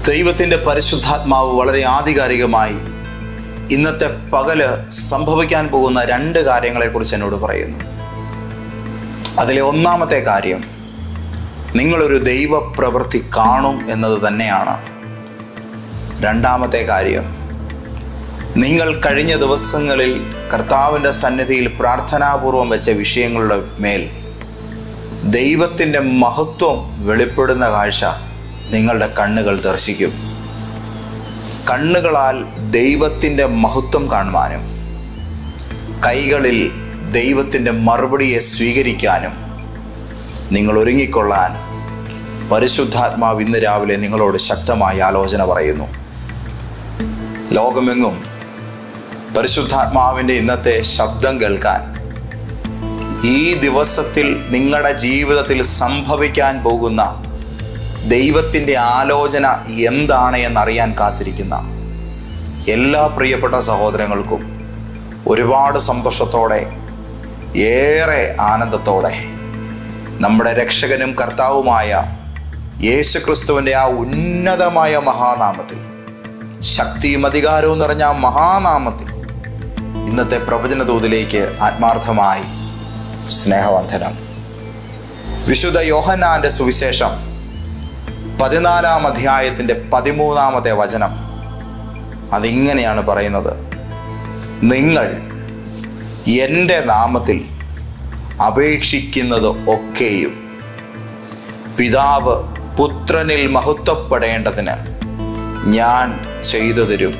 ദൈവത്തിൻ്റെ പരിശുദ്ധാത്മാവ് വളരെ ആധികാരികമായി ഇന്നത്തെ പകല് സംഭവിക്കാൻ പോകുന്ന 2 കാര്യങ്ങളെക്കുറിച്ച് എന്നോട് പറയുന്നു. അതിലെ ഒന്നാമത്തെ കാര്യം, നിങ്ങളൊരു ദൈവപ്രവൃത്തി കാണും എന്നത് തന്നെയാണ്. രണ്ടാമത്തെ കാര്യം, നിങ്ങൾ കഴിഞ്ഞ ദിവസങ്ങളിൽ കർത്താവിൻ്റെ സന്നിധിയിൽ പ്രാർത്ഥനാപൂർവം വെച്ച വിഷയങ്ങളുടെ മേൽ ദൈവത്തിൻ്റെ മഹത്വം വെളിപ്പെടുന്ന കാഴ്ച നിങ്ങളുടെ കണ്ണുകൾ ദർശിക്കും. കണ്ണുകളാൽ ദൈവത്തിൻ്റെ മഹത്വം കാണുവാനും കൈകളിൽ ദൈവത്തിൻ്റെ മറുപടിയെ സ്വീകരിക്കാനും നിങ്ങൾ ഒരുങ്ങിക്കൊള്ളാൻ പരിശുദ്ധാത്മാവ് ഇന്ന് രാവിലെ നിങ്ങളോട് ശക്തമായ ആലോചന പറയുന്നു. ലോകമെങ്ങും പരിശുദ്ധാത്മാവിൻ്റെ ഇന്നത്തെ ശബ്ദം കേൾക്കാൻ, ഈ ദിവസത്തിൽ നിങ്ങളുടെ ജീവിതത്തിൽ സംഭവിക്കാൻ പോകുന്ന ദൈവത്തിൻ്റെ ആലോചന എന്താണ് എന്നറിയാൻ കാത്തിരിക്കുന്ന എല്ലാ പ്രിയപ്പെട്ട സഹോദരങ്ങൾക്കും ഒരുപാട് സന്തോഷത്തോടെ, ഏറെ ആനന്ദത്തോടെ നമ്മുടെ രക്ഷകനും കർത്താവുമായ യേശുക്രിസ്തുവിൻ്റെ ആ ഉന്നതമായ മഹാനാമത്തിൽ, ശക്തിയും അധികാരവും നിറഞ്ഞ ആ മഹാനാമത്തിൽ ഇന്നത്തെ പ്രവചന ദൂതിലേക്ക് ആത്മാർത്ഥമായി സ്നേഹവന്ദനം. വിശുദ്ധ യോഹന്നാന്റെ സുവിശേഷം 14-ാം അധ്യായത്തിൻ്റെ 13-ാമത്തെ വചനം അതിങ്ങനെയാണ് പറയുന്നത്: നിങ്ങൾ എൻ്റെ നാമത്തിൽ അപേക്ഷിക്കുന്നത് ഒക്കെയും പിതാവ് പുത്രനിൽ മഹത്വപ്പെടേണ്ടതിന് ഞാൻ ചെയ്തു തരും.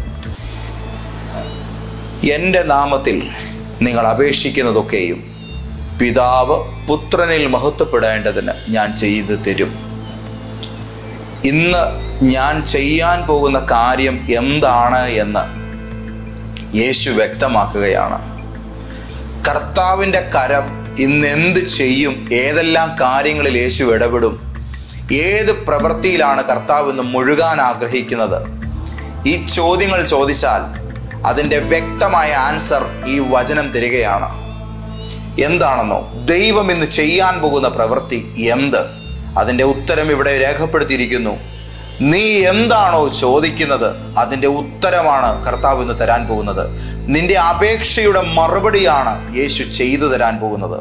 എൻ്റെ നാമത്തിൽ നിങ്ങൾ അപേക്ഷിക്കുന്നതൊക്കെയും പിതാവ് പുത്രനിൽ മഹത്വപ്പെടേണ്ടതിന് ഞാൻ ചെയ്തു തരും. ഇന്ന് ഞാൻ ചെയ്യാൻ പോകുന്ന കാര്യം എന്താണ് എന്ന് യേശു വ്യക്തമാക്കുകയാണ്. കർത്താവിൻ്റെ കരം ഇന്ന് എന്ത് ചെയ്യും, ഏതെല്ലാം കാര്യങ്ങളിൽ യേശു ഇടപെടും, ഏത് പ്രവൃത്തിയിലാണ് കർത്താവ് ഇന്ന് മുഴുകാൻ ആഗ്രഹിക്കുന്നത്, ഈ ചോദ്യങ്ങൾ ചോദിച്ചാൽ അതിൻ്റെ വ്യക്തമായ ആൻസർ ഈ വചനം തരികയാണ്. എന്താണെന്നോ, ദൈവം ഇന്ന് ചെയ്യാൻ പോകുന്ന പ്രവൃത്തി എന്ത്, അതിൻ്റെ ഉത്തരം ഇവിടെ രേഖപ്പെടുത്തിയിരിക്കുന്നു. നീ എന്താണോ ചോദിക്കുന്നത് അതിൻ്റെ ഉത്തരമാണ് കർത്താവ് ഇന്ന് തരാൻ പോകുന്നത്. നിന്റെ അപേക്ഷയുടെ മറുപടിയാണ് യേശു ചെയ്തു തരാൻ പോകുന്നത്.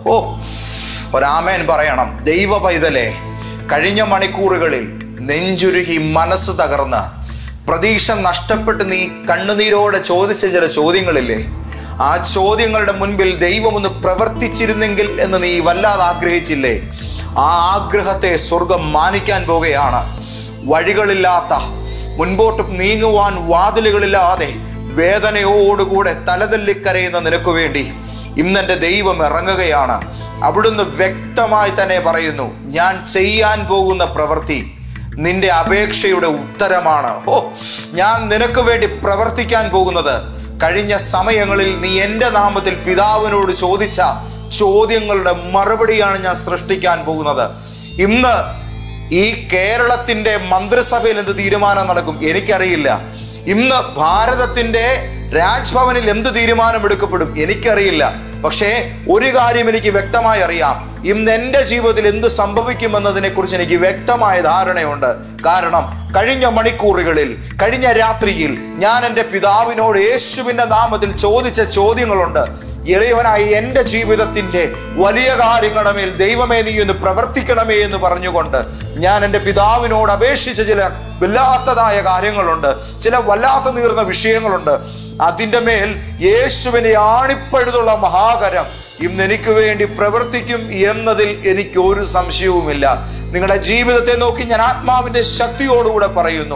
ഒരാമേൻ പറയണം. ദൈവ പൈതലേ, കഴിഞ്ഞ മണിക്കൂറുകളിൽ നെഞ്ചുരുകി മനസ്സ് തകർന്ന് പ്രതീക്ഷ നഷ്ടപ്പെട്ട് നീ കണ്ണുനീരോടെ ചോദിച്ച ചില ചോദ്യങ്ങളില്ലേ, ആ ചോദ്യങ്ങളുടെ മുൻപിൽ ദൈവം ഒന്ന് പ്രവർത്തിച്ചിരുന്നെങ്കിൽ എന്ന് നീ വല്ലാതെ ആഗ്രഹിച്ചില്ലേ, ആ ആഗ്രഹത്തെ സ്വർഗം മാനിക്കാൻ പോകുകയാണ്. വഴികളില്ലാത്ത, മുൻപോട്ട് നീങ്ങുവാൻ വാതിലുകളില്ലാതെ വേദനയോടുകൂടെ തലതല്ലിക്കരയുന്ന നിനക്ക് വേണ്ടി ഇന്നെൻ്റെ ദൈവം ഇറങ്ങുകയാണ്. അവിടുന്ന് വ്യക്തമായി തന്നെ പറയുന്നു, ഞാൻ ചെയ്യാൻ പോകുന്ന പ്രവൃത്തി നിന്റെ അപേക്ഷയുടെ ഉത്തരമാണ്. ഞാൻ നിനക്ക് വേണ്ടി പ്രവർത്തിക്കാൻ പോകുന്നത് കഴിഞ്ഞ സമയങ്ങളിൽ നീ എൻ്റെ നാമത്തിൽ പിതാവിനോട് ചോദിച്ച ചോദ്യങ്ങളുടെ മറുപടിയാണ് ഞാൻ സൃഷ്ടിക്കാൻ പോകുന്നത്. ഇന്ന് ഈ കേരളത്തിൻ്റെ മന്ത്രിസഭയിൽ എന്ത് തീരുമാനം നടക്കും എനിക്കറിയില്ല. ഇന്ന് ഭാരതത്തിൻ്റെ രാജ്ഭവനിൽ എന്ത് തീരുമാനമെടുക്കപ്പെടും എനിക്കറിയില്ല. പക്ഷേ ഒരു കാര്യം എനിക്ക് വ്യക്തമായി അറിയാം, ഇന്ന് എൻ്റെ ജീവിതത്തിൽ എന്ത് സംഭവിക്കുമെന്നതിനെ കുറിച്ച് എനിക്ക് വ്യക്തമായ ധാരണയുണ്ട്. കാരണം കഴിഞ്ഞ മണിക്കൂറുകളിൽ, കഴിഞ്ഞ രാത്രിയിൽ ഞാൻ എൻ്റെ പിതാവിനോട് യേശുവിൻ്റെ നാമത്തിൽ ചോദിച്ച ചോദ്യങ്ങളുണ്ട്. ഇളയവനായി എൻ്റെ ജീവിതത്തിൻ്റെ വലിയ കാര്യങ്ങളുടെ മേൽ ദൈവമേ നീ ഒന്ന് പ്രവർത്തിക്കണമേ എന്ന് പറഞ്ഞുകൊണ്ട് ഞാൻ എൻ്റെ പിതാവിനോട് അപേക്ഷിച്ച ചില വല്ലാത്തതായ കാര്യങ്ങളുണ്ട്, ചില വല്ലാത്ത നീർന്ന വിഷയങ്ങളുണ്ട്. അതിൻ്റെ മേൽ യേശുവിനെ ആണിപ്പഴുതുള്ള മഹാകരം ഇന്ന് എനിക്ക് വേണ്ടി പ്രവർത്തിക്കും എന്നതിൽ എനിക്ക് ഒരു സംശയവുമില്ല. നിങ്ങളുടെ ജീവിതത്തെ നോക്കി ഞാൻ ആത്മാവിൻ്റെ ശക്തിയോടുകൂടെ പറയുന്നു,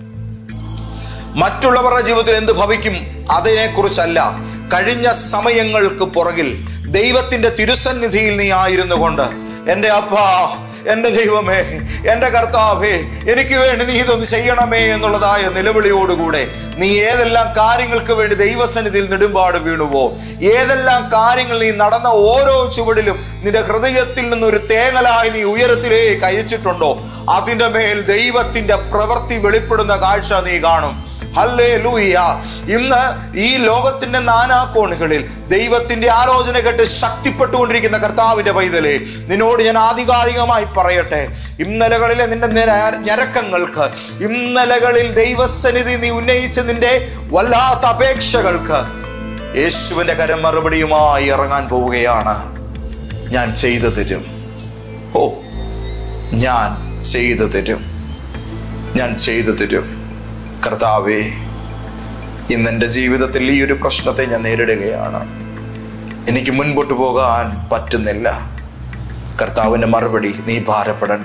മറ്റുള്ളവരുടെ ജീവിതത്തിൽ എന്ത് ഭവിക്കും അതിനെക്കുറിച്ചല്ല. കഴിഞ്ഞ സമയങ്ങൾക്ക് പുറകിൽ ദൈവത്തിൻ്റെ തിരുസന്നിധിയിൽ നീ ആയിരുന്നു കൊണ്ട്, എൻ്റെ അപ്പാ, എൻ്റെ ദൈവമേ, എൻ്റെ കർത്താവേ, എനിക്ക് വേണ്ടി നീ ഇതൊന്ന് ചെയ്യണമേ എന്നുള്ളതായ നിലവിളിയോടുകൂടെ നീ ഏതെല്ലാം കാര്യങ്ങൾക്ക് വേണ്ടി ദൈവസന്നിധിയിൽ നെടുമ്പാട് വീണുവോ, ഏതെല്ലാം കാര്യങ്ങൾ നീ നടന്ന ഓരോ ചുവടിലും നിന്റെ ഹൃദയത്തിൽ നിന്നൊരു തേങ്ങലായി നീ ഉയരത്തിലേക്ക് അയച്ചിട്ടുണ്ടോ, അതിൻ്റെ മേൽ ദൈവത്തിൻ്റെ പ്രവൃത്തി വെളിപ്പെടുന്ന കാഴ്ച നീ കാണും. ഹല്ലേലൂയ. ഇന്ന് ഈ ലോകത്തിന്റെ നാനാകോണുകളിൽ ദൈവത്തിന്റെ ആലോചന കേട്ട് ശക്തിപ്പെട്ടുകൊണ്ടിരിക്കുന്ന കർത്താവിന്റെ പൈതലേ, നിന്നോട് ഞാൻ ആധികാരികമായി പറയട്ടെ, ഇന്നലകളിലെ നിന്റെ ഞരക്കങ്ങൾക്ക്, ഇന്നലകളിൽ ദൈവസന്നിധി നീ ഉന്നയിച്ച നിന്റെ വല്ലാത്ത അപേക്ഷകൾക്ക് യേശുവിന്റെ കരം മറുപടിയുമായി ഇറങ്ങാൻ പോവുകയാണ്. ഞാൻ ചെയ്തു തരും. ഓ, ഞാൻ ചെയ്തു തരും, ഞാൻ ചെയ്തു തരും. കർത്താവേ, ഇന്നെൻ്റെ ജീവിതത്തിൽ ഈ ഒരു പ്രശ്നത്തെ ഞാൻ നേരിടുകയാണ്. എനിക്ക് മുൻപോട്ട് പോകാൻ പറ്റുന്നില്ല. കർത്താവിൻ്റെ മറുപടി, നീ ഭാരപ്പെടണ്ട,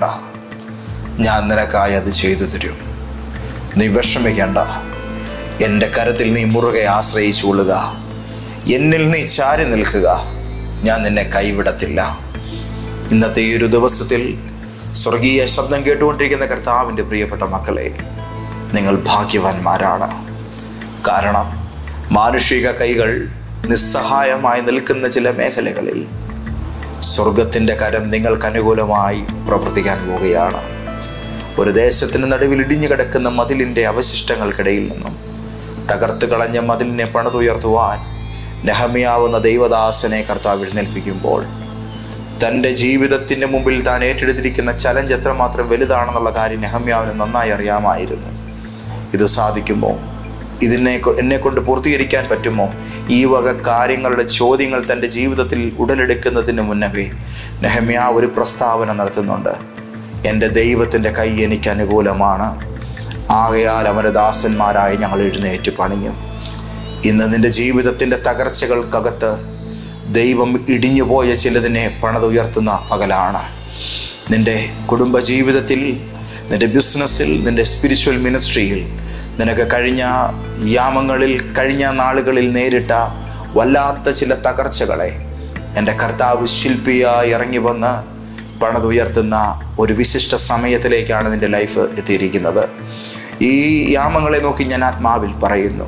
ഞാൻ നിനക്കായി അത് ചെയ്തു തരും. നീ വിഷമിക്കേണ്ട, എൻ്റെ കരത്തിൽ നീ മുറുകെ ആശ്രയിച്ചുകൊള്ളുക. എന്നിൽ നീ ചാരി നിൽക്കുക, ഞാൻ നിന്നെ കൈവിടത്തില്ല. ഇന്നത്തെ ഈ ഒരു ദിവസത്തിൽ സ്വർഗീയ ശബ്ദം കേട്ടുകൊണ്ടിരിക്കുന്ന കർത്താവിൻ്റെ പ്രിയപ്പെട്ട മക്കളെ, നിങ്ങൾ ഭാഗ്യവാന്മാരാണ്. കാരണം മാനുഷിക കൈകൾ നിസ്സഹായമായി നിൽക്കുന്ന ചില മേഖലകളിൽ സ്വർഗത്തിൻ്റെ കരം നിങ്ങൾക്ക് അനുകൂലമായി പ്രവർത്തിക്കാൻ പോവുകയാണ്. ഒരു ദേശത്തിന് നടുവിൽ ഇടിഞ്ഞു കിടക്കുന്ന മതിലിൻ്റെ അവശിഷ്ടങ്ങൾക്കിടയിൽ നിന്നും തകർത്ത് കളഞ്ഞ മതിലിനെ പണിതുയർത്തുവാൻ നെഹമ്യാവുന്ന ദൈവദാസനെ കർത്താവ് എഴുന്നേൽപ്പിക്കുമ്പോൾ തൻ്റെ ജീവിതത്തിൻ്റെ മുമ്പിൽ താൻ ഏറ്റെടുത്തിരിക്കുന്ന ചലഞ്ച് എത്രമാത്രം വലുതാണെന്നുള്ള കാര്യം നെഹമ്യാവിന് നന്നായി അറിയാമായിരുന്നു. ഇത് സാധിക്കുമോ? എന്നെ കൊണ്ട് പൂർത്തീകരിക്കാൻ പറ്റുമോ? ഈ വക കാര്യങ്ങളുടെ ചോദ്യങ്ങൾ തൻ്റെ ജീവിതത്തിൽ ഉടലെടുക്കുന്നതിന് മുന്നേ നെഹമ്യാവ് ഒരു പ്രസ്താവന നടത്തുന്നുണ്ട്. എൻ്റെ ദൈവത്തിൻ്റെ കൈ എനിക്ക് അനുകൂലമാണ്, ആകയാൽ അവൻ്റെ ദാസന്മാരായി ഞങ്ങൾ എഴുന്നേറ്റ് പണിയും. ഇന്ന് നിൻ്റെ ജീവിതത്തിൻ്റെ തകർച്ചകൾക്കകത്ത് ദൈവം ഇടിഞ്ഞുപോയ ചിലതിനെ പണിതുയർത്തുന്ന പകലാണ്. നിൻ്റെ കുടുംബജീവിതത്തിൽ, നിൻ്റെ ബിസിനസ്സിൽ, നിൻ്റെ സ്പിരിച്വൽ മിനിസ്ട്രിയിൽ നിനക്ക് കഴിഞ്ഞ യാമങ്ങളിൽ, കഴിഞ്ഞ നാളുകളിൽ നേരിട്ട വല്ലാത്ത ചില തകർച്ചകളെ എൻ്റെ കർത്താവ് ശില്പിയായി ഇറങ്ങി വന്ന് പണിതുയർത്തുന്ന ഒരു വിശിഷ്ട സമയത്തിലേക്കാണ് നിൻ്റെ ലൈഫ് എത്തിയിരിക്കുന്നത്. ഈ യാമങ്ങളെ നോക്കി ഞാൻ ആത്മാവിൽ പറയുന്നു,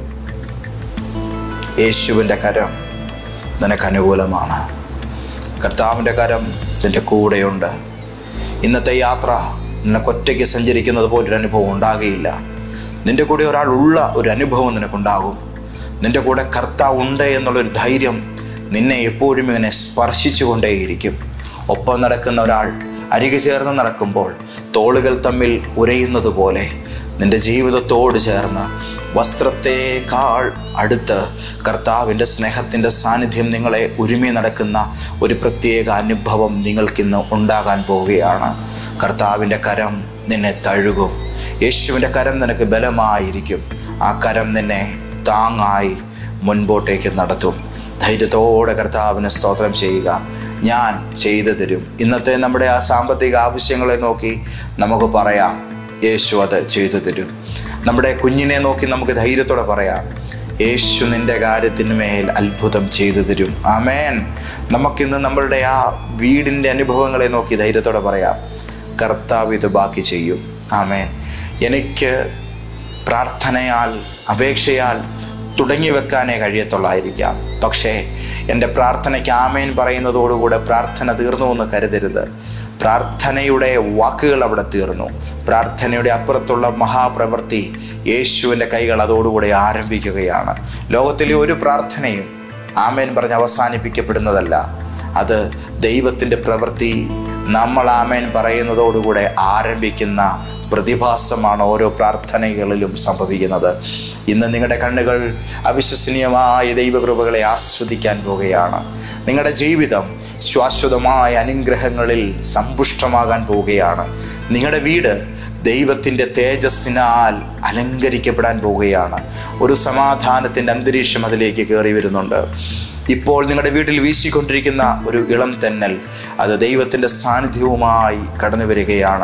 യേശുവിൻ്റെ കരം നിനക്ക് അനുകൂലമാണ്. കർത്താവിൻ്റെ കരം നിൻ്റെ കൂടെയുണ്ട്. ഇന്നത്തെ യാത്ര നിനക്കൊറ്റയ്ക്ക് സഞ്ചരിക്കുന്നത് പോലൊരു അനുഭവം ഉണ്ടാകുകയില്ല. നിൻ്റെ കൂടെ ഒരാളുള്ള ഒരു അനുഭവം നിനക്കുണ്ടാകും. നിൻ്റെ കൂടെ കർത്താവ് ഉണ്ട് എന്നുള്ളൊരു ധൈര്യം നിന്നെ എപ്പോഴും ഇങ്ങനെ സ്പർശിച്ചു കൊണ്ടേയിരിക്കും. ഒപ്പം നടക്കുന്ന ഒരാൾ അരികെ ചേർന്ന് നടക്കുമ്പോൾ തോളുകൾ തമ്മിൽ ഉരയുന്നത് പോലെ നിൻ്റെ ജീവിതത്തോട് ചേർന്ന് വസ്ത്രത്തേക്കാൾ അടുത്ത് കർത്താവിൻ്റെ സ്നേഹത്തിൻ്റെ സാന്നിധ്യം നിങ്ങളെ ഒരുമി നടക്കുന്ന ഒരു പ്രത്യേക അനുഭവം നിങ്ങൾക്കിന്ന് ഉണ്ടാകാൻ പോവുകയാണ്. കർത്താവിൻ്റെ കരം നിന്നെ തഴുകും. യേശുവിൻ്റെ കരം നിനക്ക് ബലമായിരിക്കും. ആ കരം നിന്നെ താങ്ങായി മുൻപോട്ടേക്ക് നടത്തും. ധൈര്യത്തോടെ കർത്താവിന് സ്തോത്രം ചെയ്യുക. ഞാൻ ചെയ്തു തരും. ഇന്നത്തെ നമ്മുടെ ആ സാമ്പത്തിക ആവശ്യങ്ങളെ നോക്കി നമുക്ക് പറയാം, യേശു അത് ചെയ്തു തരും. നമ്മുടെ കുഞ്ഞിനെ നോക്കി നമുക്ക് ധൈര്യത്തോടെ പറയാം, യേശു നിൻ്റെ കാര്യത്തിന് മേൽ അത്ഭുതം ചെയ്തു തരും. ആമേൻ. നമുക്കിന്ന് നമ്മളുടെ ആ വീടിൻ്റെ അനുഭവങ്ങളെ നോക്കി ധൈര്യത്തോടെ പറയാം, കർത്താവ് ഇത് ബാക്കി ചെയ്യും. ആമേൻ. എനിക്ക് പ്രാർത്ഥനയാൽ, അപേക്ഷയാൽ തുടങ്ങി വെക്കാനേ കഴിയത്തുള്ളായിരിക്കാം. പക്ഷേ എൻ്റെ പ്രാർത്ഥനയ്ക്ക് ആമേൻ പറയുന്നതോടുകൂടെ പ്രാർത്ഥന തീർന്നു എന്ന് കരുതരുത്. പ്രാർത്ഥനയുടെ വാക്കുകൾ അവിടെ തീർന്നു. പ്രാർത്ഥനയുടെ അപ്പുറത്തുള്ള മഹാപ്രവൃത്തി യേശുവിൻ്റെ കൈകൾ അതോടുകൂടെ ആരംഭിക്കുകയാണ്. ലോകത്തിലെ ഒരു പ്രാർത്ഥനയും ആമേൻ പറഞ്ഞ് അവസാനിപ്പിക്കപ്പെടുന്നതല്ല. അത് ദൈവത്തിൻ്റെ പ്രവൃത്തി നമ്മൾ ആമേൻ പറയുന്നതോടുകൂടെ ആരംഭിക്കുന്ന പ്രതിഭാസമാണ് ഓരോ പ്രാർത്ഥനകളിലും സംഭവിക്കുന്നത്. ഇന്ന് നിങ്ങളുടെ കണ്ണുകൾ അവിശ്വസനീയമായ ദൈവകൃപകളെ ആസ്വദിക്കാൻ പോവുകയാണ്. നിങ്ങളുടെ ജീവിതം ശാശ്വതമായ അനുഗ്രഹങ്ങളിൽ സമ്പുഷ്ടമാകാൻ പോവുകയാണ്. നിങ്ങളുടെ വീട് ദൈവത്തിൻ്റെ തേജസ്സിനാൽ അലങ്കരിക്കപ്പെടാൻ പോവുകയാണ്. ഒരു സമാധാനത്തിൻ്റെ അന്തരീക്ഷം അതിലേക്ക് കയറി വരുന്നുണ്ട്. ഇപ്പോൾ നിങ്ങളുടെ വീട്ടിൽ വീശിക്കൊണ്ടിരിക്കുന്ന ഒരു ഇളം തെന്നൽ, അത് ദൈവത്തിൻ്റെ സാന്നിധ്യവുമായി കടന്നു വരികയാണ്.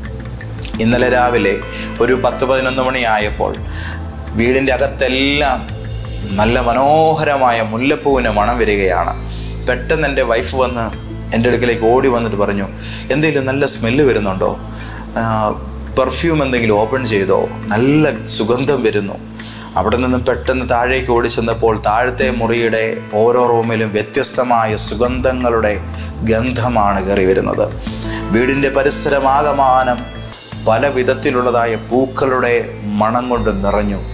ഇന്നലെ രാവിലെ ഒരു 10-11 മണിയായപ്പോൾ വീടിൻ്റെ അകത്തെല്ലാം നല്ല മനോഹരമായ മുല്ലപ്പൂവിന് മണം വരികയാണ്. പെട്ടെന്ന് എൻ്റെ വൈഫ് വന്ന് എൻ്റെ അടുക്കലേക്ക് ഓടി വന്നിട്ട് പറഞ്ഞു, എന്തെങ്കിലും നല്ല സ്മെല്ല് വരുന്നുണ്ടോ? പെർഫ്യൂം എന്തെങ്കിലും ഓപ്പൺ ചെയ്തോ? നല്ല സുഗന്ധം വരുന്നു. അവിടെ നിന്നും പെട്ടെന്ന് താഴേക്ക് ഓടി ചെന്നപ്പോൾ താഴത്തെ മുറിയുടെ ഓരോ റൂമിലും വ്യത്യസ്തമായ സുഗന്ധങ്ങളുടെ ഗന്ധമാണ് കയറി വരുന്നത്. വീടിൻ്റെ പരിസരമാകമാനം പല വിധത്തിലുള്ളതായ പൂക്കളുടെ മണം കൊണ്ട് നിറഞ്ഞു.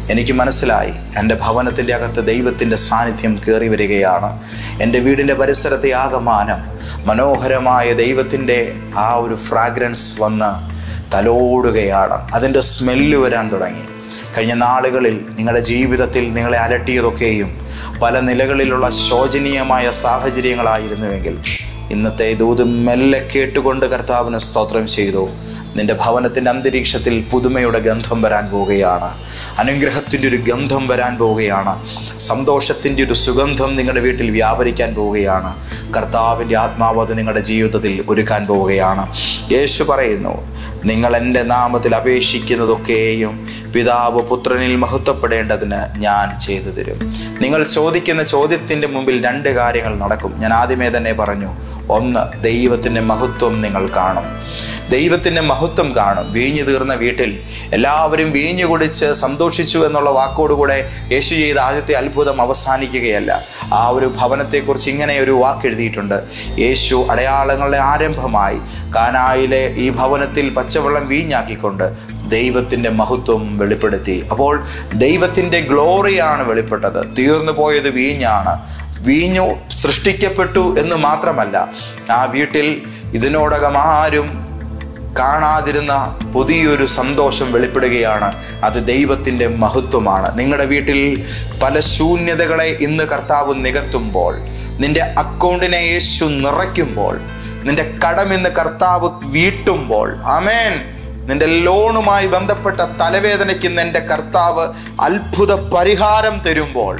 എനിക്ക് മനസ്സിലായി, എൻ്റെ ഭവനത്തിൻ്റെ അകത്ത് ദൈവത്തിൻ്റെ സാന്നിധ്യം കയറി വരികയാണ്. എൻ്റെ വീടിൻ്റെ പരിസരത്തെ ആകമാനം മനോഹരമായ ദൈവത്തിൻ്റെ ആ ഒരു ഫ്രാഗ്രൻസ് വന്ന് തലോടുകയാണ്. അതിൻ്റെ സ്മെല്ല് വരാൻ തുടങ്ങി. കഴിഞ്ഞ നാളുകളിൽ നിങ്ങളുടെ ജീവിതത്തിൽ നിങ്ങളെ അലട്ടിയതൊക്കെയും പല നിലകളിലുള്ള ശോചനീയമായ സാഹചര്യങ്ങളായിരുന്നുവെങ്കിൽ ഇന്നത്തെ ദൂത് മെല്ലെ കേട്ടുകൊണ്ട് കർത്താവിന് സ്തോത്രം ചെയ്തു. നിന്റെ ഭവനത്തിൻ്റെ അന്തരീക്ഷത്തിൽ പുതുമയുടെ ഗന്ധം വരാൻ പോവുകയാണ്. അനുഗ്രഹത്തിൻ്റെ ഒരു ഗന്ധം വരാൻ പോവുകയാണ്. സന്തോഷത്തിൻ്റെ ഒരു സുഗന്ധം നിങ്ങളുടെ വീട്ടിൽ വ്യാപരിക്കാൻ പോവുകയാണ്. കർത്താവിൻ്റെ ആത്മാവ് അത് നിങ്ങളുടെ ജീവിതത്തിൽ ഒരുക്കാൻ പോവുകയാണ്. യേശു പറയുന്നു, നിങ്ങൾ എൻ്റെ നാമത്തിൽ അപേക്ഷിക്കുന്നതൊക്കെയും പിതാവ് പുത്രനിൽ മഹത്വപ്പെടേണ്ടതിന് ഞാൻ ചെയ്തു തരും. നിങ്ങൾ ചോദിക്കുന്ന ചോദ്യത്തിൻ്റെ മുമ്പിൽ 2 കാര്യങ്ങൾ നടക്കും. ഞാൻ ആദ്യമേ തന്നെ പറഞ്ഞു. ഒന്ന്, ദൈവത്തിൻ്റെ മഹത്വം നിങ്ങൾ കാണും. ദൈവത്തിൻ്റെ മഹത്വം കാണും. വീഞ്ഞു തീർന്ന വീട്ടിൽ എല്ലാവരും വീഞ്ഞു കുടിച്ച് സന്തോഷിച്ചു എന്നുള്ള വാക്കോടുകൂടെ യേശു ചെയ്ത ആദ്യത്തെ അത്ഭുതം അവസാനിക്കുകയല്ല. ആ ഒരു ഭവനത്തെക്കുറിച്ച് ഇങ്ങനെ ഒരു വാക്ക് എഴുതിയിട്ടുണ്ട്. യേശു അടയാളങ്ങളുടെ ആരംഭമായി കാനായിലെ ഈ ഭവനത്തിൽ പച്ചവെള്ളം വീഞ്ഞാക്കിക്കൊണ്ട് ദൈവത്തിൻ്റെ മഹത്വം വെളിപ്പെടുത്തി. അപ്പോൾ ദൈവത്തിൻ്റെ ഗ്ലോറിയാണ് വെളിപ്പെട്ടത്. തീർന്നു പോയത് വീഞ്ഞാണ്. വീഞ്ഞു സൃഷ്ടിക്കപ്പെട്ടു എന്ന് മാത്രമല്ല, ആ വീട്ടിൽ ഇതിനോടകം ആരും കാണാതിരുന്ന പുതിയൊരു സന്തോഷം വെളിപ്പെടുകയാണ്. അത് ദൈവത്തിൻ്റെ മഹത്വമാണ്. നിങ്ങളുടെ വീട്ടിൽ പല ശൂന്യതകളെ ഇന്ന് കർത്താവ് നികത്തുമ്പോൾ, നിന്റെ അക്കൗണ്ടിനെ യേശു നിറയ്ക്കുമ്പോൾ, നിന്റെ കടം ഇന്ന് കർത്താവ് വീട്ടുമ്പോൾ, ആമേൻ, നിന്റെ ലോണുമായി ബന്ധപ്പെട്ട തലവേദനയ്ക്ക് നിന്റെ കർത്താവ് അത്ഭുത പരിഹാരം തരുമ്പോൾ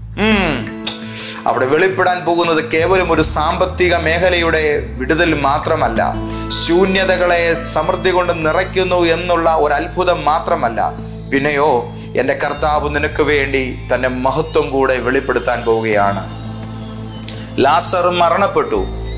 അവിടെ വെളിപ്പെടാൻ പോകുന്നത് കേവലം ഒരു സാമ്പത്തിക മേഖലയുടെ വിടുതൽ മാത്രമല്ല, ശൂന്യതകളെ സമൃദ്ധി കൊണ്ട് നിറയ്ക്കുന്നു എന്നുള്ള ഒരു അത്ഭുതം മാത്രമല്ല, പിന്നെയോ എൻ്റെ കർത്താവ് നിനക്ക് വേണ്ടി തൻ്റെ മഹത്വം കൂടെ വെളിപ്പെടുത്താൻ പോവുകയാണ്. ലാസർ മരണപ്പെട്ടു.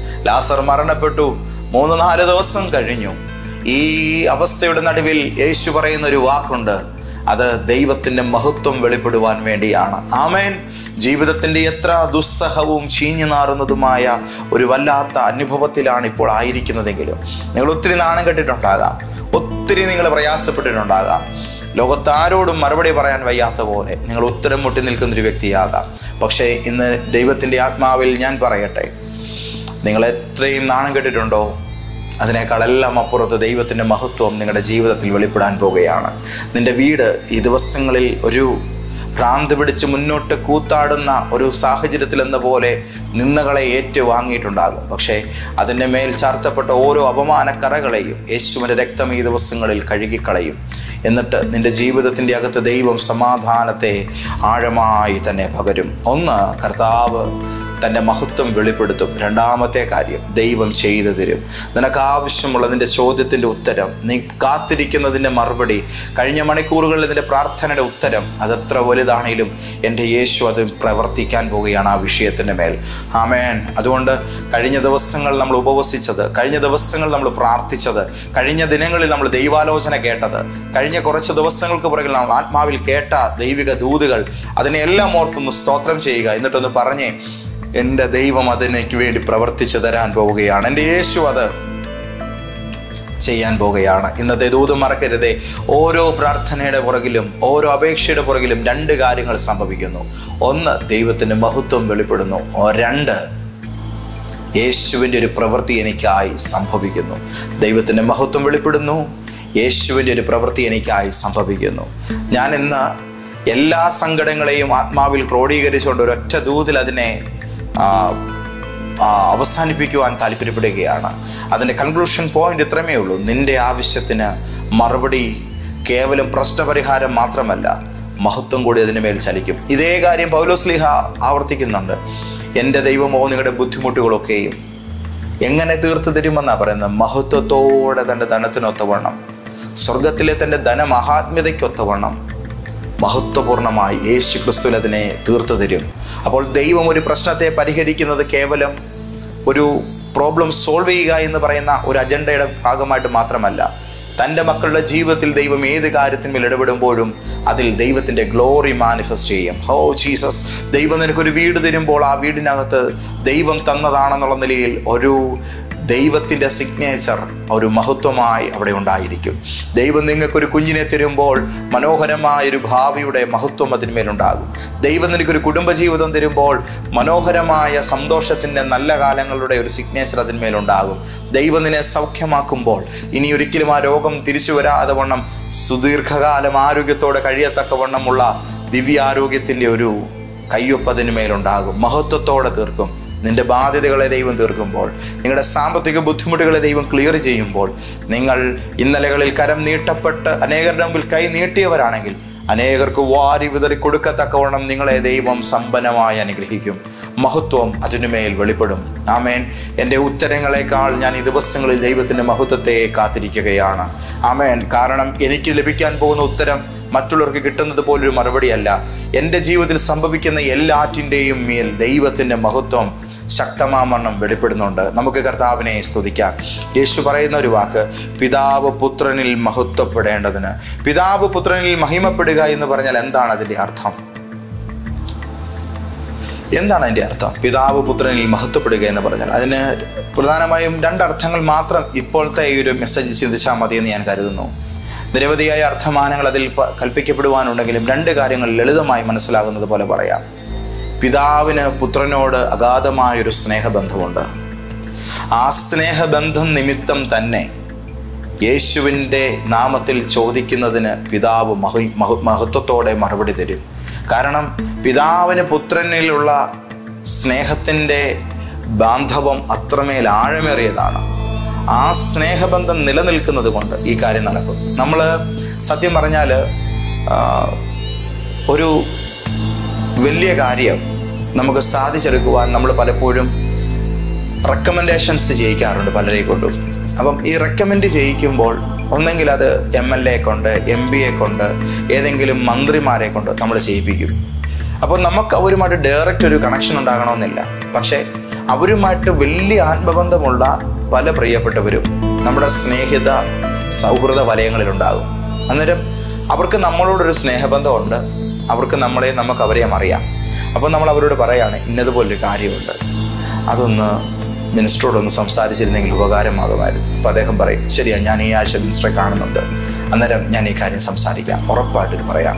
3-4 ദിവസം കഴിഞ്ഞു. ഈ അവസ്ഥയുടെ നടുവിൽ യേശു പറയുന്ന ഒരു വാക്കുണ്ട്. അത് ദൈവത്തിൻ്റെ മഹത്വം വെളിപ്പെടുവാൻ വേണ്ടിയാണ്. ആമേൻ. ജീവിതത്തിൻ്റെ എത്ര ദുസ്സഹവും ചീഞ്ഞു നാറുന്നതുമായ ഒരു വല്ലാത്ത അനുഭവത്തിലാണ് ഇപ്പോൾ ആയിരിക്കുന്നതെങ്കിലും നിങ്ങൾ ഒത്തിരി നാണം കെട്ടിട്ടുണ്ടാകാം, ഒത്തിരി നിങ്ങൾ പ്രയാസപ്പെട്ടിട്ടുണ്ടാകാം, ലോകത്താരോടും മറുപടി പറയാൻ വയ്യാത്ത പോലെ നിങ്ങൾ ഉത്തരം മുട്ടി നിൽക്കുന്നൊരു വ്യക്തിയാകാം. പക്ഷേ ഇന്ന് ദൈവത്തിൻ്റെ ആത്മാവിൽ ഞാൻ പറയട്ടെ, നിങ്ങൾ എത്രയും നാണം കെട്ടിട്ടുണ്ടോ അതിനേക്കാളെല്ലാം അപ്പുറത്ത് ദൈവത്തിൻ്റെ മഹത്വം നിങ്ങളുടെ ജീവിതത്തിൽ വെളിപ്പെടാൻ പോവുകയാണ്. നിന്റെ വീട് ഈ ദിവസങ്ങളിൽ ഒരു ഭ്രാന്ത് പിടിച്ച് മുന്നോട്ട് കൂത്താടുന്ന ഒരു സാഹചര്യത്തിൽ എന്ന പോലെ നിന്ദകളെ ഏറ്റുവാങ്ങിയിട്ടുണ്ടാകും. പക്ഷേ അതിൻ്റെ മേൽ ചാർത്തപ്പെട്ട ഓരോ അപമാനക്കറകളെയും യേശുവിൻ്റെ രക്തം ഈ ദിവസങ്ങളിൽ കഴുകിക്കളയും. എന്നിട്ട് നിന്റെ ജീവിതത്തിൻ്റെ അകത്ത് ദൈവം സമാധാനത്തെ ആഴമായി തന്നെ പകരും. ഒന്ന്, കർത്താവ് തൻ്റെ മഹത്വം വെളിപ്പെടുത്തും. രണ്ടാമത്തെ കാര്യം, ദൈവം ചെയ്തു തരും. നിനക്ക് ആവശ്യമുള്ള നിന്റെ ചോദ്യത്തിൻ്റെ ഉത്തരം, നീ കാത്തിരിക്കുന്നതിൻ്റെ മറുപടി, കഴിഞ്ഞ മണിക്കൂറുകളിൽ നിന്റെ പ്രാർത്ഥനയുടെ ഉത്തരം, അതെത്ര വലുതാണെങ്കിലും എൻ്റെ യേശു അത് പ്രവർത്തിക്കാൻ പോവുകയാണ് ആ വിഷയത്തിൻ്റെ മേൽ. ആമേൻ. അതുകൊണ്ട് കഴിഞ്ഞ ദിവസങ്ങൾ നമ്മൾ ഉപവസിച്ചത്, കഴിഞ്ഞ ദിവസങ്ങൾ നമ്മൾ പ്രാർത്ഥിച്ചത്, കഴിഞ്ഞ ദിനങ്ങളിൽ നമ്മൾ ദൈവാലോചന കേട്ടത്, കഴിഞ്ഞ കുറച്ച് ദിവസങ്ങൾക്ക് പുറകിൽ നമ്മൾ ആത്മാവിൽ കേട്ട ദൈവിക ദൂതുകൾ, അതിനെല്ലാം ഓർത്തൊന്ന് സ്തോത്രം ചെയ്യുക. എന്നിട്ടൊന്ന് പറഞ്ഞേ, എൻ്റെ ദൈവം അതിനേക്ക് വേണ്ടി പ്രവർത്തിച്ചു തരാൻ പോവുകയാണ്. എൻ്റെ യേശു അത് ചെയ്യാൻ പോവുകയാണ്. ഇന്നത്തെ ദൂത് മറക്കരുതേ. ഓരോ പ്രാർത്ഥനയുടെ പുറകിലും, ഓരോ അപേക്ഷയുടെ പുറകിലും 2 കാര്യങ്ങൾ സംഭവിക്കുന്നു. ഒന്ന്, ദൈവത്തിൻ്റെ മഹത്വം വെളിപ്പെടുന്നു. 2, യേശുവിൻ്റെ ഒരു പ്രവൃത്തി എനിക്കായി സംഭവിക്കുന്നു. ദൈവത്തിൻ്റെ മഹത്വം വെളിപ്പെടുന്നു, യേശുവിൻ്റെ ഒരു പ്രവൃത്തി എനിക്കായി സംഭവിക്കുന്നു. ഞാൻ ഇന്ന് എല്ലാ സങ്കടങ്ങളെയും ആത്മാവിൽ ക്രോഡീകരിച്ചുകൊണ്ട് ഒരൊറ്റ ദൂതിൽ അതിനെ അവസാനിപ്പിക്കുവാൻ താല്പര്യപ്പെടുകയാണ്. അതിൻ്റെ കൺക്ലൂഷൻ പോയിന്റ് ഇത്രമേ ഉള്ളൂ. നിന്റെ ആവശ്യത്തിന് മറുപടി കേവലം പ്രശ്നപരിഹാരം മാത്രമല്ല, മഹത്വം കൂടി അതിന് മേൽ ചലിക്കും. ഇതേ കാര്യം പൗലോസ്ലീഹ ആവർത്തിക്കുന്നുണ്ട്. എൻ്റെ ദൈവമോ നിങ്ങളുടെ ബുദ്ധിമുട്ടുകളൊക്കെയും എങ്ങനെ തീർത്തു തരുമെന്നാണ് പറയുന്നത്. മഹത്വത്തോടെ തൻ്റെ ധനത്തിനൊത്തവണ്ണം, സ്വർഗത്തിലെ തൻ്റെ ധനമഹാത്മ്യതയ്ക്കൊത്തവണ്ണം മഹത്വപൂർണമായി യേശു ക്രിസ്തുവിൽ അതിനെ തീർത്തു തരും. അപ്പോൾ ദൈവം ഒരു പ്രശ്നത്തെ പരിഹരിക്കുന്നത് കേവലം ഒരു പ്രോബ്ലം സോൾവ് ചെയ്യുക എന്ന് പറയുന്ന ഒരു അജണ്ടയുടെ ഭാഗമായിട്ട് മാത്രമല്ല, തൻ്റെ മക്കളുടെ ജീവിതത്തിൽ ദൈവം ഏത് കാര്യത്തിന്മേൽ ഇടപെടുമ്പോഴും അതിൽ ദൈവത്തിൻ്റെ ഗ്ലോറി മാനിഫെസ്റ്റ് ചെയ്യും. ഹോ ജീസസ്, ദൈവം നിനക്കൊരു വീട് തരുമ്പോൾ ആ വീടിനകത്ത് ദൈവം തന്നതാണെന്നുള്ള നിലയിൽ ഒരു ദൈവത്തിൻ്റെ സിഗ്നേച്ചർ ഒരു മഹത്വമായി അവിടെ ഉണ്ടായിരിക്കും. ദൈവം നിങ്ങൾക്കൊരു കുഞ്ഞിനെ തരുമ്പോൾ മനോഹരമായൊരു ഭാവിയുടെ മഹത്വം അതിന്മേലുണ്ടാകും. ദൈവം നിനക്കൊരു കുടുംബജീവിതം തരുമ്പോൾ മനോഹരമായ സന്തോഷത്തിൻ്റെ നല്ല കാലങ്ങളുടെ ഒരു സിഗ്നേച്ചർ അതിന്മേലുണ്ടാകും. ദൈവം നിന്നെ സൗഖ്യമാക്കുമ്പോൾ ഇനി ഒരിക്കലും ആ രോഗം തിരിച്ചു വരാതെ വണ്ണം സുദീർഘകാലം ആരോഗ്യത്തോടെ കഴിയത്തക്കവണ്ണമുള്ള ദിവ്യാരോഗ്യത്തിൻ്റെ ഒരു കയ്യൊപ്പതിന്മേലുണ്ടാകും. മഹത്വത്തോടെ തീർക്കും. നിന്റെ ബാധ്യതകളെ ദൈവം തീർക്കുമ്പോൾ, നിങ്ങളുടെ സാമ്പത്തിക ബുദ്ധിമുട്ടുകളെ ദൈവം ക്ലിയർ ചെയ്യുമ്പോൾ, നിങ്ങൾ ഇന്നലകളിൽ കരം നീട്ടപ്പെട്ട് അനേകരുടെ മുമ്പിൽ കൈ നീട്ടിയവരാണെങ്കിൽ അനേകർക്ക് വാരി വിതറി കൊടുക്കത്തക്കവണ്ണം നിങ്ങളെ ദൈവം സമ്പന്നമായി അനുഗ്രഹിക്കും. മഹത്വം അതിനുമേൽ വെളിപ്പെടും. ആമേൻ. എൻ്റെ ഉത്തരങ്ങളെക്കാൾ ഞാൻ ഈ ദിവസങ്ങളിൽ ദൈവത്തിൻ്റെ മഹത്വത്തെ കാത്തിരിക്കുകയാണ്. ആമേൻ. കാരണം എനിക്ക് ലഭിക്കാൻ പോകുന്ന ഉത്തരം മറ്റുള്ളവർക്ക് കിട്ടുന്നത് പോലൊരു മറുപടിയല്ല. എൻ്റെ ജീവിതത്തിൽ സംഭവിക്കുന്ന എല്ലാറ്റിൻ്റെയും മേൽ ദൈവത്തിൻ്റെ മഹത്വം ശക്തമാവണ്ണം വെളിപ്പെടുന്നുണ്ട്. നമുക്ക് കർത്താവിനെ സ്തുതിക്കാം. യേശു പറയുന്ന ഒരു വാക്ക്, പിതാവ് പുത്രനിൽ മഹത്വപ്പെടേണ്ടതിന്. പിതാവ് പുത്രനിൽ മഹിമപ്പെടുക എന്ന് പറഞ്ഞാൽ എന്താണ് അതിൻ്റെ അർത്ഥം? എന്താണ് അതിൻ്റെ അർത്ഥം? പിതാവ് പുത്രനിൽ മഹത്വപ്പെടുക എന്ന് പറഞ്ഞാൽ അതിന് പ്രധാനമായും രണ്ടർത്ഥങ്ങൾ മാത്രം ഇപ്പോഴത്തെ ഈ ഒരു മെസ്സേജ് ചിന്തിച്ചാൽ മതിയെന്ന് ഞാൻ കരുതുന്നു. നിരവധിയായ അർത്ഥമാനങ്ങൾ അതിൽ കൽപ്പിക്കപ്പെടുവാനുണ്ടെങ്കിലും രണ്ട് കാര്യങ്ങൾ ലളിതമായി മനസ്സിലാകുന്നത് പോലെ പറയാം. പിതാവിന് പുത്രനോട് അഗാധമായൊരു സ്നേഹബന്ധമുണ്ട്. ആ സ്നേഹബന്ധം നിമിത്തം തന്നെ യേശുവിൻ്റെ നാമത്തിൽ ചോദിക്കുന്നതിന് പിതാവ് മഹത്വത്തോടെ മറുപടി തരും. കാരണം പിതാവിന് പുത്രനിലുള്ള സ്നേഹത്തിൻ്റെ ബാന്ധവം അത്രമേൽ ആഴമേറിയതാണ്. ആ സ്നേഹബന്ധം നിലനിൽക്കുന്നത് കൊണ്ട് ഈ കാര്യം നടക്കും. നമ്മൾ സത്യം പറഞ്ഞാൽ ഒരു വലിയ കാര്യം നമുക്ക് സാധിച്ചെടുക്കുവാൻ നമ്മൾ പലപ്പോഴും റെക്കമെൻഡേഷൻസ് ചെയ്യിക്കാറുണ്ട് പലരെ കൊണ്ടും. അപ്പം ഈ റെക്കമെൻഡ് ചെയ്യിക്കുമ്പോൾ ഒന്നെങ്കിൽ അത് MLA കൊണ്ട്, MP കൊണ്ട്, ഏതെങ്കിലും മന്ത്രിമാരെ കൊണ്ട് നമ്മൾ ചെയ്യിപ്പിക്കും. അപ്പോൾ നമുക്ക് അവരുമായിട്ട് ഡയറക്റ്റ് ഒരു കണക്ഷൻ ഉണ്ടാകണമെന്നില്ല. പക്ഷേ അവരുമായിട്ട് വലിയ ആത്മബന്ധമുള്ള പല പ്രിയപ്പെട്ടവരും നമ്മുടെ സ്നേഹിത സൗഹൃദ വലയങ്ങളിലുണ്ടാകും. അന്നേരം അവർക്ക് നമ്മളോടൊരു സ്നേഹബന്ധമുണ്ട്. അവർക്ക് നമുക്ക് അവരെയും അറിയാം. അപ്പോൾ നമ്മൾ അവരോട് പറയാണ്, ഇന്നതുപോലൊരു കാര്യമുണ്ട്, അതൊന്ന് മിനിസ്റ്ററോടൊന്ന് സംസാരിച്ചിരുന്നെങ്കിൽ ഉപകാരമാകുമായിരുന്നു. അപ്പോൾ അദ്ദേഹം പറയും, ശരിയാ, ഞാൻ ഈ ആഴ്ച മിനിസ്റ്ററെ കാണുന്നുണ്ട്, അന്നേരം ഞാൻ ഈ കാര്യം സംസാരിക്കാം, ഉറപ്പായിട്ട് പറയാം.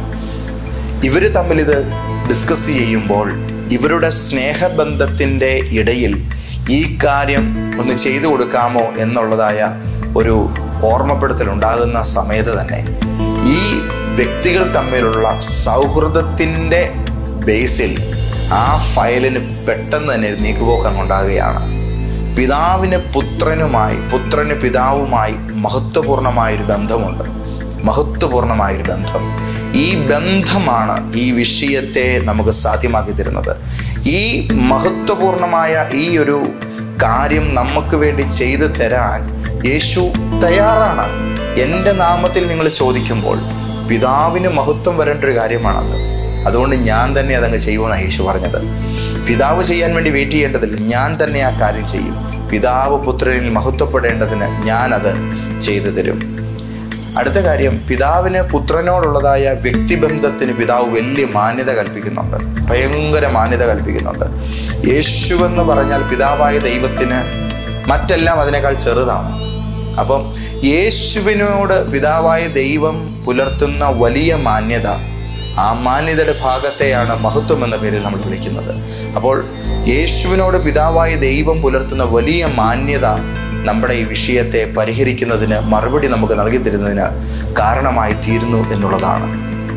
ഇവർ തമ്മിൽ ഇത് ഡിസ്കസ് ചെയ്യുമ്പോൾ ഇവരുടെ സ്നേഹബന്ധത്തിൻ്റെ ഇടയിൽ ഈ കാര്യം ഒന്ന് ചെയ്തു കൊടുക്കാമോ എന്നുള്ളതായ ഒരു ഓർമ്മപ്പെടുത്തൽ ഉണ്ടാകുന്ന സമയത്ത് തന്നെ ഈ വ്യക്തികൾ തമ്മിലുള്ള സൗഹൃദത്തിൻ്റെ ബേസിൽ ആ ഫയലിന് പെട്ടെന്ന് തന്നെ നീക്കുപോക്കം ഉണ്ടാകുകയാണ്. പിതാവിന് പുത്രനുമായി, പുത്രന് പിതാവുമായി മഹത്വപൂർണമായൊരു ബന്ധമുണ്ട്. മഹത്വപൂർണമായൊരു ബന്ധം. ഈ ബന്ധമാണ് ഈ വിഷയത്തെ നമുക്ക് സാധ്യമാക്കി തരുന്നത്. ഈ മഹത്വപൂർണമായ ഈ ഒരു കാര്യം നമുക്ക് വേണ്ടി ചെയ്തു തരാൻ യേശു തയ്യാറാണ്. എൻ്റെ നാമത്തിൽ നിങ്ങൾ ചോദിക്കുമ്പോൾ പിതാവിന് മഹത്വം വരേണ്ട ഒരു കാര്യമാണത്. അതുകൊണ്ട് ഞാൻ തന്നെ അതങ്ങ് ചെയ്യുമെന്നാണ് യേശു പറഞ്ഞത്. പിതാവ് ചെയ്യാൻ വേണ്ടി വെയിറ്റ് ചെയ്യേണ്ടതില്ല, ഞാൻ തന്നെ ആ കാര്യം ചെയ്യും. പിതാവ് പുത്രനിൽ മഹത്വപ്പെടേണ്ടതിന് ഞാനത് ചെയ്തു തരും. അടുത്ത കാര്യം, പിതാവിന് പുത്രനോടുള്ളതായ വ്യക്തിബന്ധത്തിന് പിതാവ് വലിയ മാന്യത കൽപ്പിക്കുന്നുണ്ട്. ഭയങ്കര മാന്യത കൽപ്പിക്കുന്നുണ്ട്. യേശുവെന്ന് പറഞ്ഞാൽ പിതാവായ ദൈവത്തിന് മറ്റെല്ലാം അതിനേക്കാൾ ചെറുതാണ്. അപ്പം യേശുവിനോട് പിതാവായ ദൈവം പുലർത്തുന്ന വലിയ മാന്യത, ആ മാന്യതയുടെ ഭാഗത്തെയാണ് മഹത്വം എന്ന പേരിൽ നമ്മൾ വിളിക്കുന്നത്. അപ്പോൾ യേശുവിനോട് പിതാവായ ദൈവം പുലർത്തുന്ന വലിയ മാന്യത നമ്മുടെ ഈ വിഷയത്തെ പരിഹരിക്കുന്നതിന്, മറുപടി നമുക്ക് നൽകി തരുന്നതിന് കാരണമായി തീരുന്നു എന്നുള്ളതാണ്.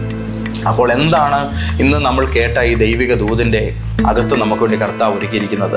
അപ്പോൾ എന്താണ് ഇന്ന് നമ്മൾ കേട്ട ഈ ദൈവിക ദൂതിൻ്റെ അകത്ത് നമുക്ക് വേണ്ടി കർത്താവ് ഒരുക്കിയിരിക്കുന്നത്?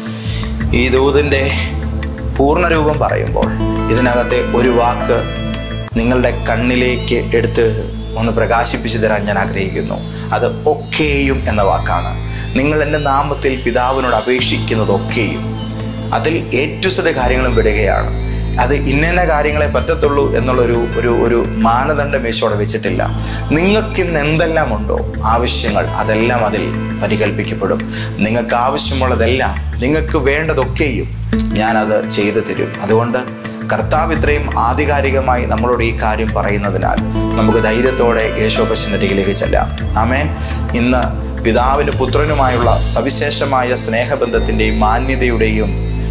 ഈ ദൂതിൻ്റെ പൂർണ്ണരൂപം പറയുമ്പോൾ ഇതിനകത്തെ ഒരു വാക്ക് നിങ്ങളുടെ കണ്ണിലേക്ക് എടുത്ത് ഒന്ന് പ്രകാശിപ്പിച്ചു തരാൻ ഞാൻ ആഗ്രഹിക്കുന്നു. അത് ഒക്കെയും എന്ന വാക്കാണ്. നിങ്ങൾ എൻ്റെ നാമത്തിൽ പിതാവിനോട് അപേക്ഷിക്കുന്നതൊക്കെയും, അതിൽ ഏറ്റവും കാര്യങ്ങളും വിടുകയാണ്. അത് ഇന്ന കാര്യങ്ങളെ പറ്റത്തുള്ളൂ എന്നുള്ളൊരു മാനദണ്ഡം യേശുവോടെ വെച്ചിട്ടില്ല. നിങ്ങൾക്കിന്ന് എന്തെല്ലാം ഉണ്ടോ ആവശ്യങ്ങൾ, അതെല്ലാം അതിൽ പരികൽപ്പിക്കപ്പെടും. നിങ്ങൾക്ക് ആവശ്യമുള്ളതെല്ലാം, നിങ്ങൾക്ക് വേണ്ടതൊക്കെയും ഞാനത് ചെയ്തു തരും. അതുകൊണ്ട് കർത്താവ് ഇത്രയും ആധികാരികമായി നമ്മളോട് ഈ കാര്യം പറയുന്നതിനാൽ നമുക്ക് ധൈര്യത്തോടെ യേശോപ്പച്ചൻ്റെ അരികിലേക്ക് ചെല്ലാം. ആമേൻ. ഇന്ന് പിതാവിന് പുത്രനുമായുള്ള സവിശേഷമായ സ്നേഹബന്ധത്തിൻ്റെയും മാന്യതയുടെയും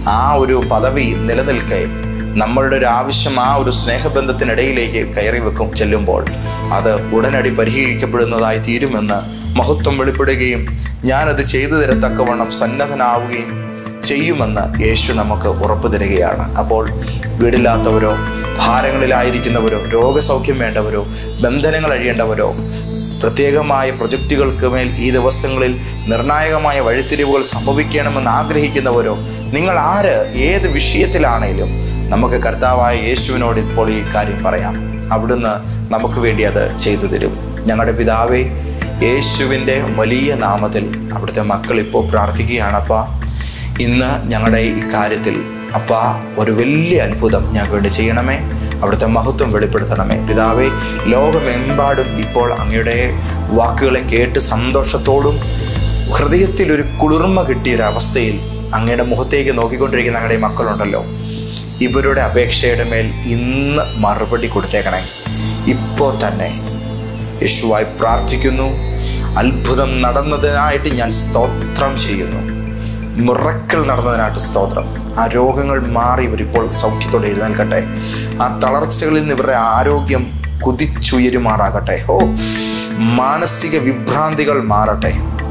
ആ ഒരു പദവി നിലനിൽക്കെ നമ്മളുടെ ഒരു ആവശ്യം ആ ഒരു സ്നേഹബന്ധത്തിനിടയിലേക്ക് കയറി ചെല്ലുമ്പോൾ അത് ഉടനടി പരിഹരിക്കപ്പെടുന്നതായി തീരുമെന്ന് മഹത്വം വെളിപ്പെടുകയും ഞാനത് ചെയ്തു തരത്തക്കവണ്ണം സന്നദ്ധനാവുകയും ചെയ്യുമെന്ന് യേശു നമുക്ക് ഉറപ്പു തരികയാണ്. അപ്പോൾ വീടില്ലാത്തവരോ, ഭാരങ്ങളിലായിരിക്കുന്നവരോ, രോഗസൗഖ്യം വേണ്ടവരോ, ബന്ധനങ്ങൾ അഴിയേണ്ടവരോ, പ്രത്യേകമായ പ്രൊജക്റ്റുകൾക്ക് മേൽ ഈ ദിവസങ്ങളിൽ നിർണായകമായ വഴിത്തിരിവുകൾ സംഭവിക്കണമെന്ന് ആഗ്രഹിക്കുന്നവരോ, നിങ്ങൾ ഏത് വിഷയത്തിലാണേലും നമുക്ക് കർത്താവായ യേശുവിനോട് ഇപ്പോൾ ഈ കാര്യം പറയാം. അവിടുന്ന് നമുക്ക് വേണ്ടി അത് ചെയ്തു തരും. ഞങ്ങളുടെ പിതാവേ, യേശുവിൻ്റെ വലിയ നാമത്തിൽ അവിടുത്തെ മക്കൾ ഇപ്പോൾ പ്രാർത്ഥിക്കുകയാണ്. അപ്പാ, ഇന്ന് ഞങ്ങളുടെ ഈ കാര്യത്തിൽ അപ്പാ ഒരു വലിയ അത്ഭുതം ഞങ്ങൾക്ക് വേണ്ടി ചെയ്യണമേ. അവിടുത്തെ മഹത്വം വെളിപ്പെടുത്തണമേ. പിതാവേ, ലോകമെമ്പാടും ഇപ്പോൾ അങ്ങയുടെ വാക്കുകളെ കേട്ട് സന്തോഷത്തോടും ഹൃദയത്തിൽ ഒരു കുളിർമ കിട്ടിയൊരവസ്ഥയിൽ അങ്ങയുടെ മുഖത്തേക്ക് നോക്കിക്കൊണ്ടിരിക്കുന്ന ഞങ്ങളുടെ മക്കളുണ്ടല്ലോ, ഇവരുടെ അപേക്ഷയുടെ മേൽ ഇന്ന് മറുപടി കൊടുത്തേക്കണേ. ഇപ്പോൾ തന്നെ യേശുവായി പ്രാർത്ഥിക്കുന്നു. അത്ഭുതം നടന്നതിനായിട്ട് ഞാൻ സ്തോത്രം ചെയ്യുന്നു. മിറക്കിൾ നടന്നതിനായിട്ട് സ്തോത്രം. ആ രോഗങ്ങൾ മാറി ഇവരിപ്പോൾ സൗഖ്യത്തോടെ എഴുന്നേൽക്കട്ടെ. ആ തളർച്ചകളിൽ നിന്ന് ഇവരുടെ ആരോഗ്യം കുതിച്ചുയരുമാറാകട്ടെ. മാനസിക വിഭ്രാന്തികൾ മാറട്ടെ.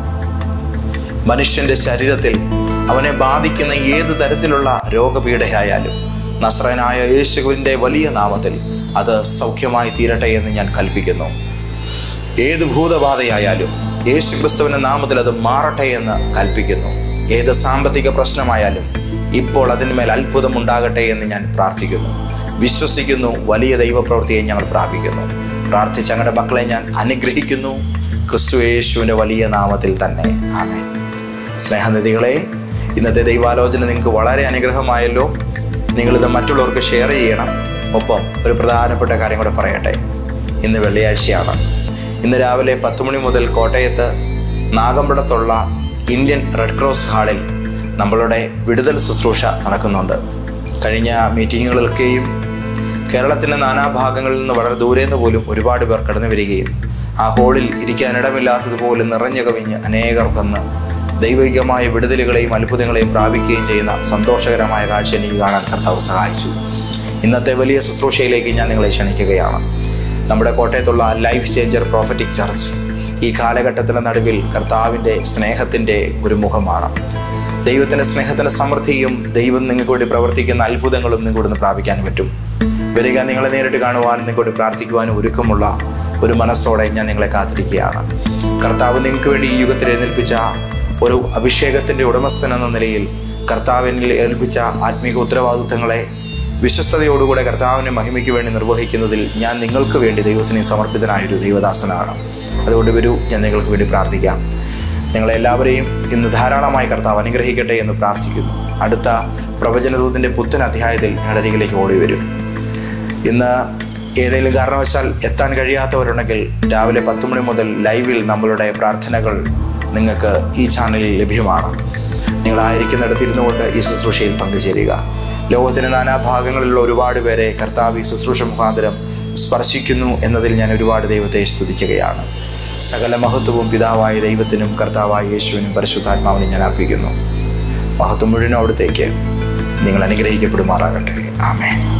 മനുഷ്യന്റെ ശരീരത്തിൽ അവനെ ബാധിക്കുന്ന ഏത് തരത്തിലുള്ള രോഗപീഠയായാലും നസ്രയനായ യേശുവിൻ്റെ വലിയ നാമത്തിൽ അത് സൗഖ്യമായി തീരട്ടെ എന്ന് ഞാൻ കൽപ്പിക്കുന്നു. ഏത് ഭൂതബാധയായാലും യേശു ക്രിസ്തുവിൻ്റെ നാമത്തിൽ അത് മാറട്ടെ എന്ന് കൽപ്പിക്കുന്നു. ഏത് സാമ്പത്തിക പ്രശ്നമായാലും ഇപ്പോൾ അതിന്മേൽ അത്ഭുതം ഉണ്ടാകട്ടെ എന്ന് ഞാൻ പ്രാർത്ഥിക്കുന്നു, വിശ്വസിക്കുന്നു. വലിയ ദൈവപ്രവൃത്തിയെ ഞങ്ങൾ പ്രാപിക്കുന്നു. പ്രാർത്ഥിച്ച ഞങ്ങളുടെ മക്കളെ ഞാൻ അനുഗ്രഹിക്കുന്നു, ക്രിസ്തു യേശുവിൻ്റെ വലിയ നാമത്തിൽ തന്നെ. ആമേൻ. സ്നേഹനിധികളെ, ഇന്നത്തെ ദൈവാലോചന നിങ്ങൾക്ക് വളരെ അനുഗ്രഹമായല്ലോ. നിങ്ങളിത് മറ്റുള്ളവർക്ക് ഷെയർ ചെയ്യണം. ഒപ്പം ഒരു പ്രധാനപ്പെട്ട കാര്യം കൂടെ പറയട്ടെ. ഇന്ന് വെള്ളിയാഴ്ചയാണ്. ഇന്ന് രാവിലെ 10 മണി മുതൽ കോട്ടയത്ത് നാഗമ്പടത്തുള്ള ഇന്ത്യൻ റെഡ് ക്രോസ് ഹാളിൽ നമ്മളുടെ വിടുതൽ ശുശ്രൂഷ നടക്കുന്നുണ്ട്. കഴിഞ്ഞ മീറ്റിങ്ങുകളൊക്കെയും കേരളത്തിൻ്റെ നാനാഭാഗങ്ങളിൽ നിന്ന് വളരെ ദൂരെ നിന്ന് പോലും ഒരുപാട് പേർ കടന്നു വരികയും ആ ഹോളിൽ ഇരിക്കാനിടമില്ലാത്തതുപോലെ നിറഞ്ഞു കവിഞ്ഞ് അനേകർ വന്ന് ദൈവികമായ വിടുതലുകളെയും അത്ഭുതങ്ങളെയും പ്രാപിക്കുകയും ചെയ്യുന്ന സന്തോഷകരമായ കാഴ്ച എനിക്ക് കാണാൻ കർത്താവ് സഹായിച്ചു. ഇന്നത്തെ വലിയ ശുശ്രൂഷയിലേക്ക് ഞാൻ നിങ്ങളെ ക്ഷണിക്കുകയാണ്. നമ്മുടെ കോട്ടയത്തുള്ള ലൈഫ് ചേഞ്ചർ പ്രോഫറ്റിക് ചർച്ച് ഈ കാലഘട്ടത്തിൻ്റെ നടുവിൽ കർത്താവിൻ്റെ സ്നേഹത്തിൻ്റെ ഒരു മുഖമാണ്. ദൈവത്തിൻ്റെ സ്നേഹത്തിൻ്റെ സമൃദ്ധിയും ദൈവം നിങ്ങൾക്ക് വേണ്ടി പ്രവർത്തിക്കുന്ന അത്ഭുതങ്ങളും നിങ്ങൾക്ക് നിന്ന് പ്രാപിക്കാൻ പറ്റും. വരിക, നിങ്ങളെ നേരിട്ട് കാണുവാനും നിങ്ങൾക്ക് വേണ്ടി പ്രാർത്ഥിക്കുവാനും ഒരുക്കമുള്ള ഒരു മനസ്സോടെ ഞാൻ നിങ്ങളെ കാത്തിരിക്കുകയാണ്. കർത്താവ് നിങ്ങൾക്ക് വേണ്ടി ഈ യുഗത്തിൽ എഴുന്നേൽപ്പിച്ച ഒരു അഭിഷേകത്തിൻ്റെ ഉടമസ്ഥൻ എന്ന നിലയിൽ കർത്താവിനിൽ ഏൽപ്പിച്ച ആത്മീക ഉത്തരവാദിത്വങ്ങളെ വിശ്വസ്തയോടുകൂടെ കർത്താവിൻ്റെ മഹിമയ്ക്ക് വേണ്ടി നിർവഹിക്കുന്നതിൽ ഞാൻ നിങ്ങൾക്ക് വേണ്ടി ദൈവത്തിനെ സമർപ്പിതനായൊരു ദൈവദാസനാണ്. അതുകൊണ്ട് വരൂ, ഞാൻ നിങ്ങൾക്ക് വേണ്ടി പ്രാർത്ഥിക്കാം. നിങ്ങളെല്ലാവരെയും ഇന്ന് ധാരാളമായി കർത്താവ് അനുഗ്രഹിക്കട്ടെ എന്ന് പ്രാർത്ഥിക്കുന്നു. അടുത്ത പ്രവചനദൂതൻ്റെ പുത്തൻ അധ്യായത്തിൽ ഞങ്ങളുടെ അരികിലേക്ക് ഓടി വരും. ഇന്ന് ഏതെങ്കിലും കാരണവശാൽ എത്താൻ കഴിയാത്തവരുണ്ടെങ്കിൽ രാവിലെ 10 മണി മുതൽ ലൈവിൽ നമ്മളുടെ പ്രാർത്ഥനകൾ നിങ്ങൾക്ക് ഈ ചാനലിൽ ലഭ്യമാണ്. നിങ്ങളായിരിക്കുന്നിടത്തിരുന്നു കൊണ്ട് ഈ ശുശ്രൂഷയിൽ പങ്കുചേരുക. ലോകത്തിൻ്റെ നാനാഭാഗങ്ങളിലുള്ള ഒരുപാട് പേരെ കർത്താവ് ഈ ശുശ്രൂഷ മുഖാന്തരം സ്പർശിക്കുന്നു എന്നതിൽ ഞാൻ ഒരുപാട് ദൈവത്തെ സ്തുതിക്കുകയാണ്. സകല മഹത്വവും പിതാവായ ദൈവത്തിനും കർത്താവായ യേശുവിനും പരിശുദ്ധാത്മാവിനും ഞാൻ അർപ്പിക്കുന്നു. മഹത്വം മുഴുവനും അവിടത്തേക്ക്. നിങ്ങൾ അനുഗ്രഹിക്കപ്പെടുമാറാകട്ടെ. ആമേൻ.